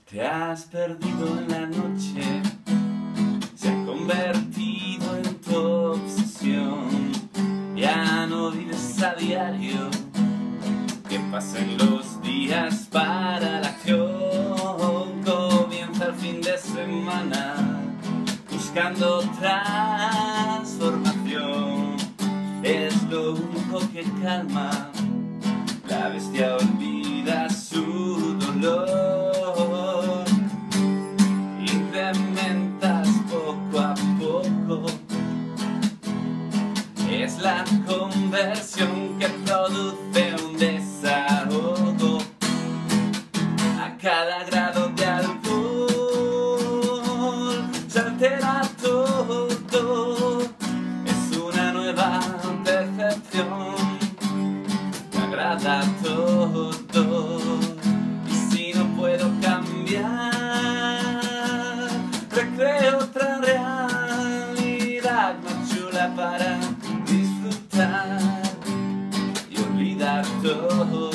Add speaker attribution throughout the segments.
Speaker 1: Te has perdido en la noche, se ha convertido en tu obsesión. Ya no vives a diario, que pasen los días para la acción. Comienza el fin de semana, buscando transformación. Es lo único que calma, la bestia olvida su dolor. Incrementas poco a poco, es la conversión que produce un desahogo. A cada grado de alcohol se altera todo, es una nueva percepción, me agrada todo. Y si no puedo cambiar, recreo otra realidad más chula para disfrutar y olvidar todo.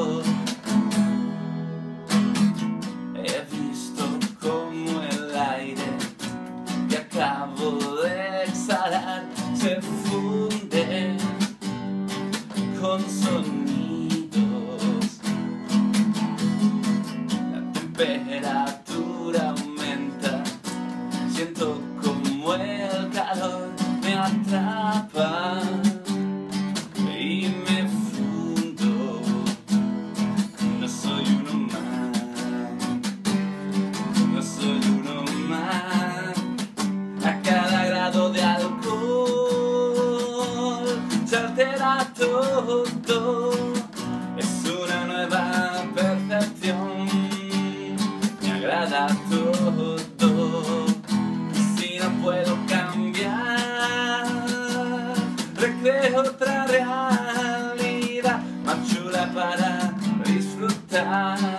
Speaker 1: He visto como el aire que acabo de exhalar se funde con sonidos. La temperatura aumenta, siento como el calor me atrapa y me fundo. No soy uno más, no soy uno más. A cada grado de alcohol se altera todo, es una nueva percepción, me agrada todo. Y si no puedo cambiar, recreo otra realidad más chula para disfrutar